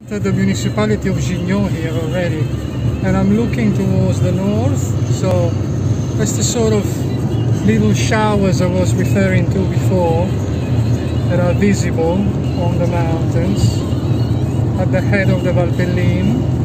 At the municipality of Gignon here already, and I'm looking towards the north, so that's the sort of little showers I was referring to before that are visible on the mountains at the head of the Valpelline.